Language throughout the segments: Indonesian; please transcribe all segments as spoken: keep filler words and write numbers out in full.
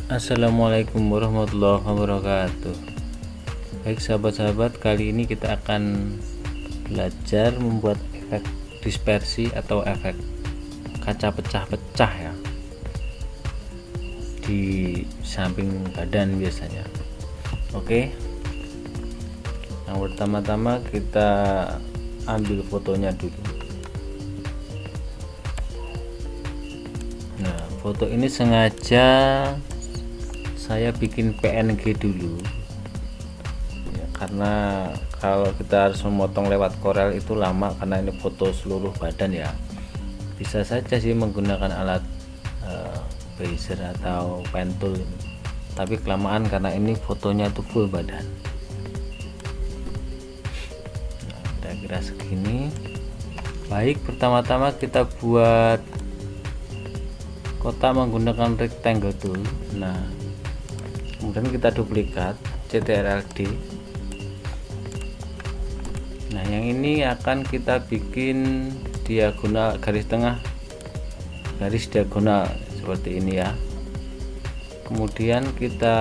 Assalamualaikum warahmatullahi wabarakatuh. Baik sahabat-sahabat, kali ini kita akan belajar membuat efek dispersi atau efek kaca pecah-pecah ya di samping badan biasanya. Oke, yang pertama-tama kita ambil fotonya dulu. Nah, foto ini sengaja saya bikin P N G dulu ya, karena kalau kita harus memotong lewat Corel itu lama, karena ini foto seluruh badan ya. Bisa saja sih menggunakan alat uh, bezier atau pen tool, tapi kelamaan karena ini fotonya tuh full badan. Nah, kira-kira segini. Baik, pertama-tama kita buat kotak menggunakan rectangle tool. Nah, kemudian kita duplikat C T R L D. Nah, yang ini akan kita bikin diagonal, garis tengah, garis diagonal seperti ini ya. Kemudian kita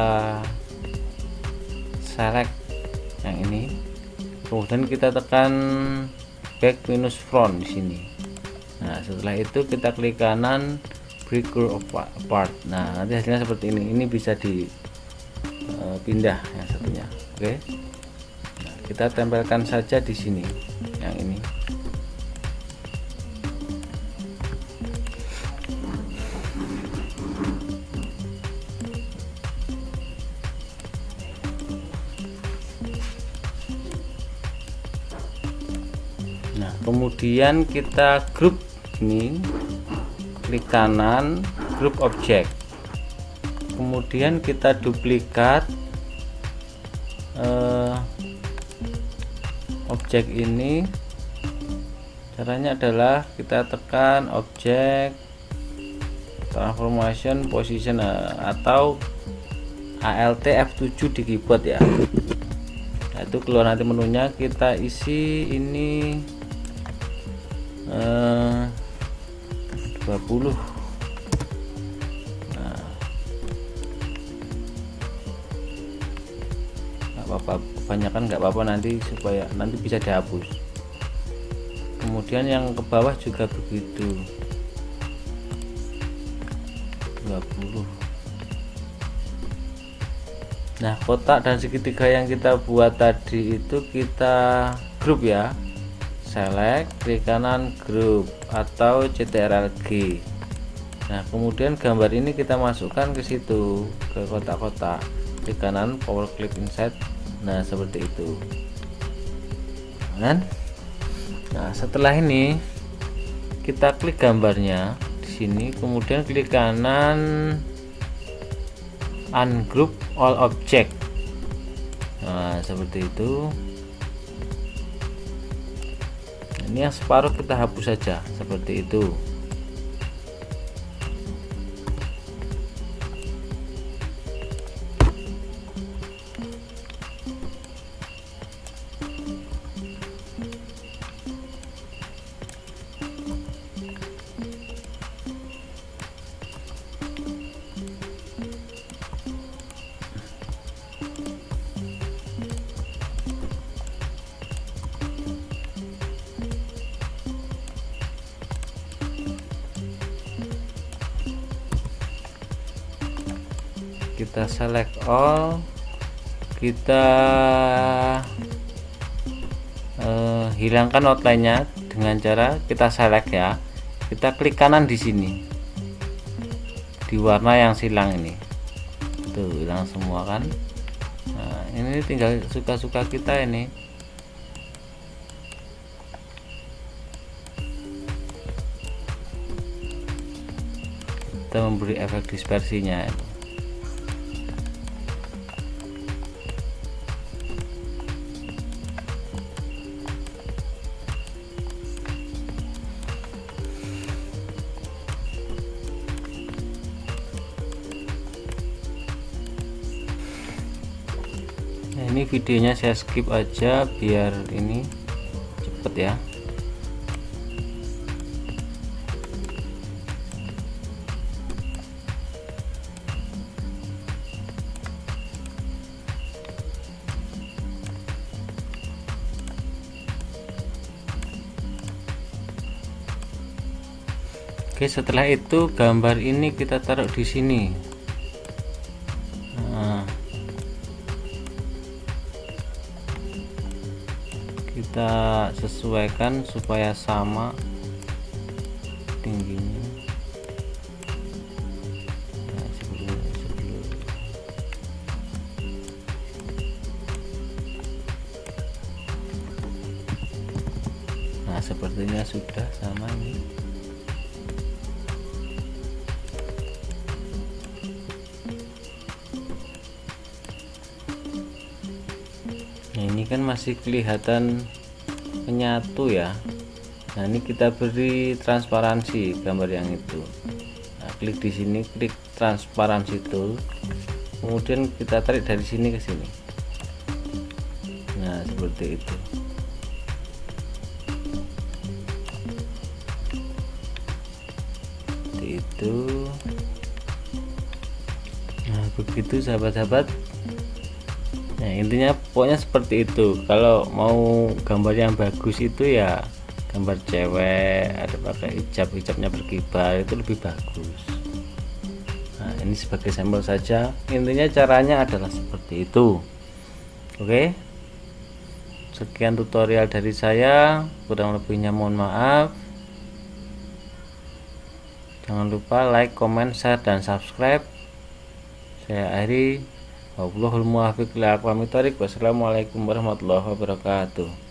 select yang ini, kemudian kita tekan back minus front di sini. Nah, setelah itu kita klik kanan, break curve apart. Nah, nanti hasilnya seperti ini. Ini bisa di pindah yang satunya. Oke, nah, kita tempelkan saja di sini yang ini. Nah, kemudian kita group ini, klik kanan, group object, kemudian kita duplikat uh, objek ini. Caranya adalah kita tekan objek, transformation, position, atau Alt F tujuh di keyboard ya. Nah, itu keluar nanti menunya. Kita isi ini uh, dua puluh. Apa kebanyakan nggak apa-apa, nanti supaya nanti bisa dihapus. Kemudian yang ke bawah juga begitu, dua puluh. Nah, kotak dan segitiga yang kita buat tadi itu kita grup ya, select, klik kanan, group atau C T R L G. Nah, kemudian gambar ini kita masukkan ke situ, ke kotak-kotak, klik kanan, power clip inside. Nah, seperti itu kan. Nah, setelah ini kita klik gambarnya di sini, kemudian klik kanan, ungroup all object. Nah, seperti itu. Ini yang separuh kita hapus saja seperti itu. Kita select all, kita uh, hilangkan outline-nya dengan cara kita select ya, kita klik kanan di sini di warna yang silang ini, tuh hilang semua kan. Nah, ini tinggal suka-suka kita ini. Kita memberi efek dispersinya. Nah, ini videonya saya skip aja biar ini cepet ya. Oke, setelah itu gambar ini kita taruh di sini. Nah, kita sesuaikan supaya sama tingginya. Nah, sebelum, sebelum. Nah, sepertinya sudah sama ini. Nah, ini kan masih kelihatan menyatu ya. Nah, ini kita beri transparansi gambar yang itu. Nah, klik di sini, klik transparansi tool, kemudian kita tarik dari sini ke sini. Nah, seperti itu. Seperti itu. Nah, begitu sahabat-sahabat. Nah, intinya pokoknya seperti itu. Kalau mau gambar yang bagus itu ya gambar cewek ada pakai hijab, hijabnya berkibar, itu lebih bagus. Nah, ini sebagai sampel saja. Intinya caranya adalah seperti itu. Oke, sekian tutorial dari saya, kurang lebihnya mohon maaf. Jangan lupa like, comment, share, dan subscribe. Saya akhiri. Wallahul muwaffiq ila aqwamit thoriq. Wassalamualaikum warahmatullahi wabarakatuh.